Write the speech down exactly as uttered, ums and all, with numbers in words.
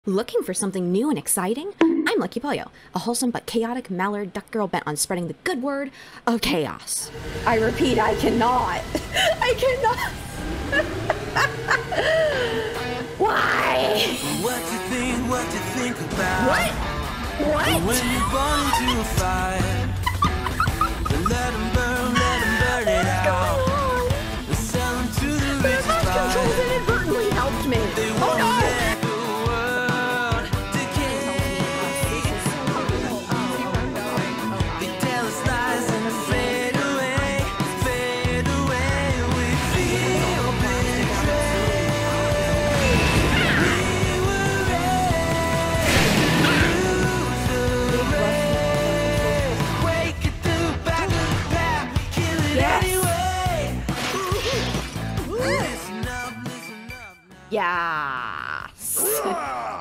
Looking for something new and exciting? I'm Lucky Poyo, a wholesome but chaotic Mallard duck girl bent on spreading the good word of chaos. I repeat, I cannot. I cannot. Why? What you think, what you think about? What? What? When you're born into a fire, let them burn, let them burn it out. They sell them to the Their richest mind controls buyer. inadvertently helped me. They Oh won't no! let the world decay. They tell us lies and they fade away, fade away. We feel betrayed. We were raised to lose the race. Wake it through back of the pack, kill it Yes. anyway. Listen up, listen up now. Yeah.